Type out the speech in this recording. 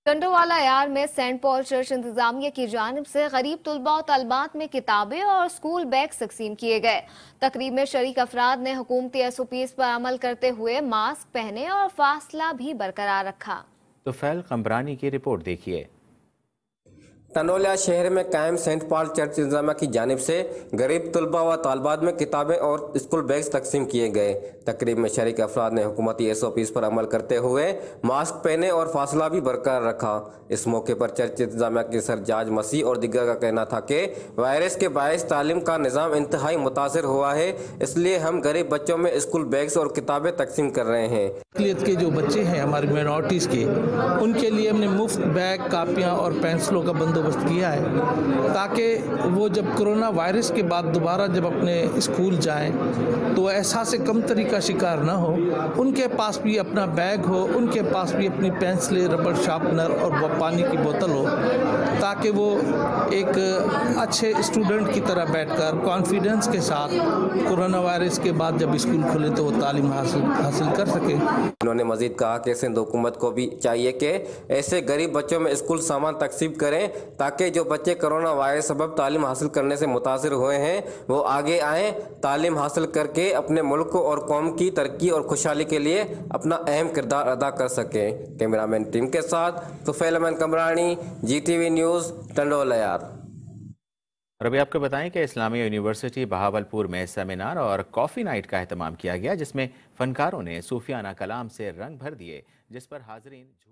ٹنڈوالہ یار میں Saint Paul church انتظامیہ کی جانب سے غریب طلباء و طالبات میں کتابیں اور اسکول بیگ تقسیم کیے گئے۔ تقریب میں شریک افراد نے حکومتی SOPs پر عمل کرتے ہوئے ماسک پہنے اور فاصلہ بھی برقرار رکھا۔ طفیل قمبرانی کی رپورٹ دیکھیے۔ ٹنڈوالہ شہر میں قائم سینٹ پال چرچ انتظامیہ کی جانب سے غریب طلباء و طالبات میں کتابیں اور اسکول بیگز تقسیم کیے گئے۔ تقریب میں شریک افراد نے حکومتی SOPs پر عمل کرتے ہوئے ماسک پہنے اور فاصلہ بھی برقرار رکھا۔ اس موقع پر چرچ انتظامیہ کے سر جارج مسیح اور دیگر کا کہنا تھا کہ وائرس کے باعث تعلیم کا نظام انتہائی متاثر ہوا ہے، اس لیے ہم غریب بچوں میں اسکول بیگز اور کتابیں تقسیم کر رہے ہیں۔ اقلیت کے جو بچے ہیں ہماری مائنورٹیز کے، ان کے لیے ہم نے مفت بیگ، کاپیاں اور پینسلوں کا بندوبست کیا ہے تاکہ وہ جب کرونا وائرس کے بعد دوبارہ جب اپنے اسکول جائیں تو احساس کمتری کا شکار نہ ہو، ان کے پاس بھی اپنا بیگ ہو، ان کے پاس بھی اپنی پینسلیں، ربڑ شارپنر اور پانی کی بوتل ہو، تاکہ وہ ایک اچھے اسٹوڈنٹ کی طرح بیٹھ کر کانفیڈنس کے ساتھ کرونا وائرس کے بعد جب اسکول کھلے تو وہ تعلیم حاصل کر سکیں۔ انہوں نے مزید کہا کہ سندھ حکومت کو بھی چاہیے کہ ایسے غریب بچوں میں اسکول سامان تقسیم کریں تاکہ جو بچے کرونا وائرس سبب تعلیم حاصل کرنے سے متاثر ہوئے ہیں وہ آگے آئیں، تعلیم حاصل کر کے اپنے ملک اور قوم کی ترقی اور خوشحالی کے لیے اپنا اہم کردار ادا کر سکیں۔ کیمرامین ٹیم کے ساتھ طفیل قمبرانی، GTV نیوز، ٹنڈوالہ یار۔ اور ابھی آپ کو بتائیں کہ اسلامیہ یونیورسٹی بہاولپور میں سیمینار اور کافی نائٹ کا اہتمام کیا گیا، جس میں فنکاروں نے صوفیانہ کلام سے رنگ بھر دیے، جس پر حاضرین